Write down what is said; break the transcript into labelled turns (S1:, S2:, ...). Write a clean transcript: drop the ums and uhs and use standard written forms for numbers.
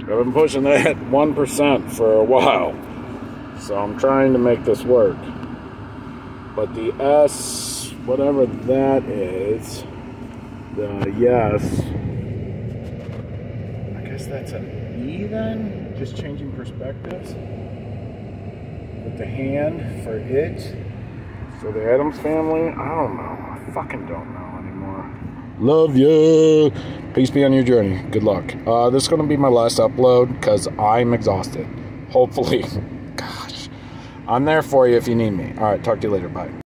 S1: I've been pushing that 1% for a while. So I'm trying to make this work. But the S, whatever that is, the yes, I guess that's an E then? Just changing perspectives. With the hand for it. So the Addams Family, I don't know. I fucking don't know anymore. Love you. Peace be on your journey. Good luck. This is going to be my last upload because I'm exhausted. Hopefully. Gosh. I'm there for you if you need me. Alright, talk to you later. Bye.